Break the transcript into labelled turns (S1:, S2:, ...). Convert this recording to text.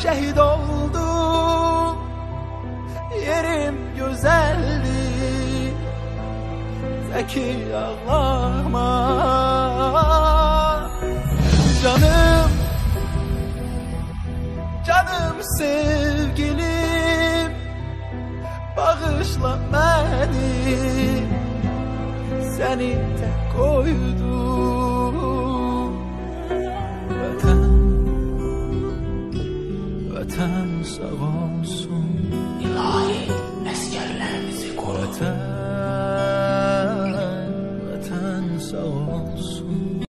S1: şehit oldum. Yerim güzeldi, zeki ağlama. Canım, canım sevgilim, bağışla beni, seni tek koydum. Vatan, vatan sağ olsun.